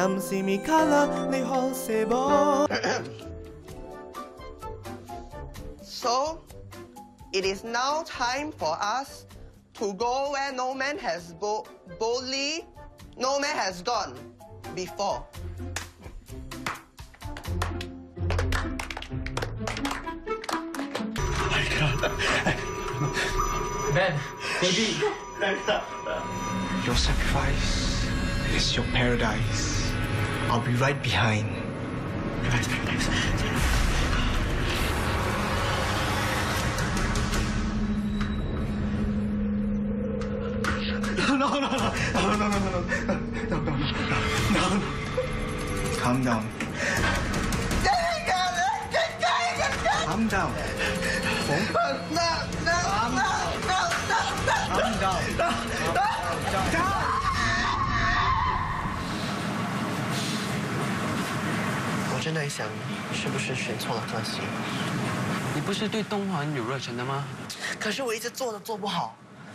暗是咪卡啦，你好些无。 So, it is now time for us to go where no man has boldly, no man has gone before. Ben, baby. Your sacrifice is your paradise. I'll be right behind. Paradise. No. Calm down. Calm down. Calm down. 我真的很想，是不是选错了科系？ 你不是对动画很有热忱的吗？ 可是我一直做都做不好。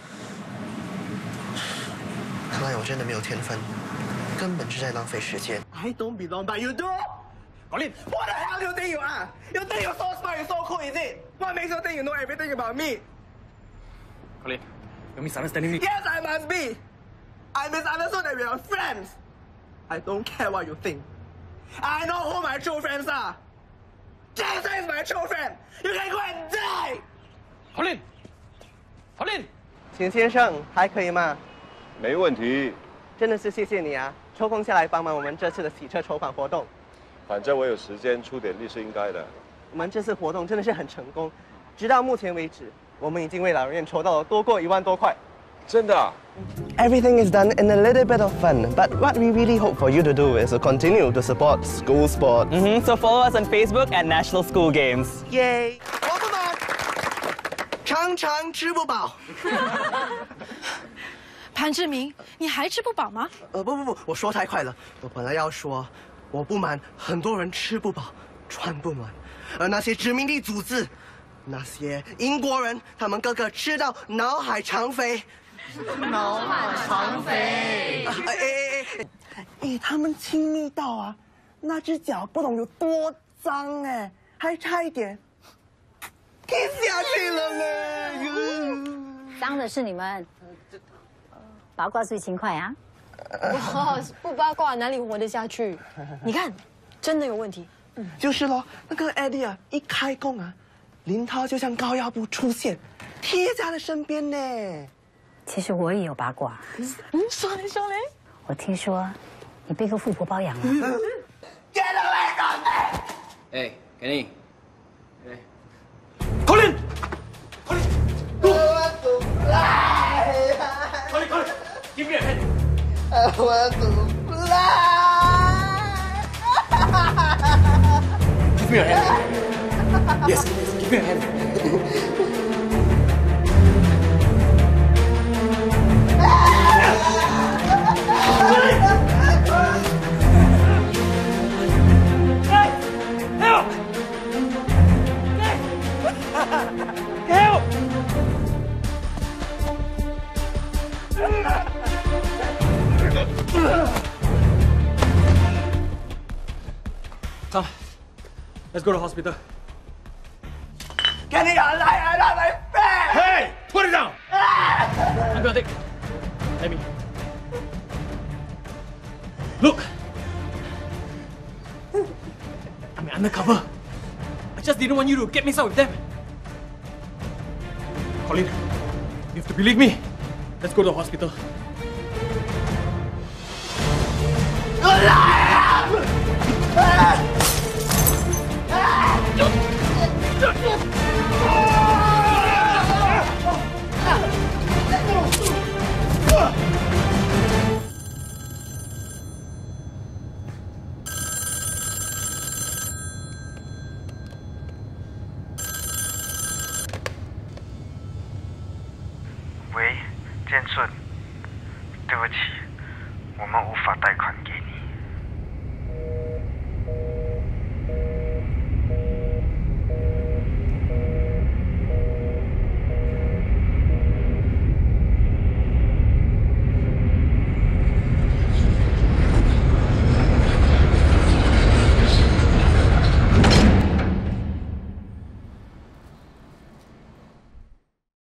看来我真的没有天分，根本是在浪费时间。I don't belong, but you do. Colin, what the hell you think you are? You think you're so smart, you're so cool, is it? What makes you think you know everything about me? Colin, you're misunderstanding me. Yes, I must be. I misunderstood that we are friends. I don't care what you think. I know who my true friends are. Jason is my true friend. You can go and die. Colin， 秦先生，还可以吗？ 没问题。 真的是谢谢你啊，抽空下来帮忙我们这次的洗车筹款活动。 反正我有时间出点力是应该的。 我们这次活动真的是很成功，直到目前为止，我们已经为老人院筹到了多过1万多块。 真的啊 ？Everything is done in a little bit of fun, but what we really hope for you to do is to continue to support school sports. So follow us on Facebook at National School Games. Yay! 伙伴们，常常吃不饱。 潘志明，你还吃不饱吗？ 不，我说太快了。我本来要说，我不满很多人吃不饱、穿不暖，而那些殖民地组织，那些英国人，他们个个吃到脑海肠肥。 脑海肠肥。 他们亲密到啊，那只脚不懂有多脏哎，还差一点踢下去了呢。 脏的是你们，八卦最勤快啊！ 哇，不八卦哪里活得下去？你看，真的有问题。 就是咯，那个 Eddie 啊，一开工啊，林涛就像高压部出现，贴在他身边呢。 其实我也有八卦。 说嘞。 我听说你被个富婆包养了。 Get away from me！ 哎，给你。 Colin, give me a hand. I want to fly. Give me a hand. Yes, give me a hand. Help! Help! Come, let's go to the hospital. Get it alive! I love my friend! Hey, put it down. I'm gonna take. Let me. Look. I'm undercover. I just didn't want you to get mixed up with them. Colin, you have to believe me. Let's go to the hospital. 喂，建顺，对不起，我们无法贷款给